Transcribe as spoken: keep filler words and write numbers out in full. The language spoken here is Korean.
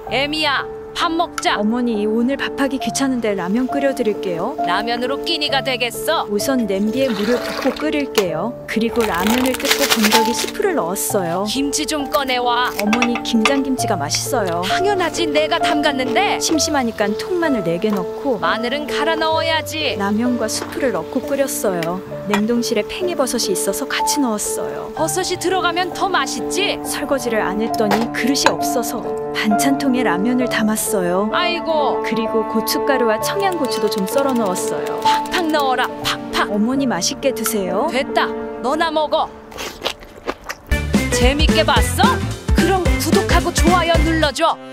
애미야, 밥 먹자. 어머니, 오늘 밥하기 귀찮은데 라면 끓여드릴게요. 라면으로 끼니가 되겠어? 우선 냄비에 물을 붓고 끓일게요. 그리고 라면을 뜯고 건더기 스프를 넣었어요. 김치 좀 꺼내와. 어머니, 김장김치가 맛있어요. 당연하지, 내가 담갔는데. 심심하니까 통마늘 네 개 넣고 마늘은 갈아 넣어야지. 라면과 수프를 넣고 끓였어요. 냉동실에 팽이버섯이 있어서 같이 넣었어요. 버섯이 들어가면 더 맛있지? 설거지를 안 했더니 그릇이 없어서 반찬통에 라면을 담았어요. 아이고, 그리고 고춧가루와 청양고추도 좀 썰어 넣었어요. 팍팍 넣어라, 팍팍. 어머니, 맛있게 드세요. 됐다, 너나 먹어. 재밌게 봤어? 그럼 구독하고 좋아요 눌러줘.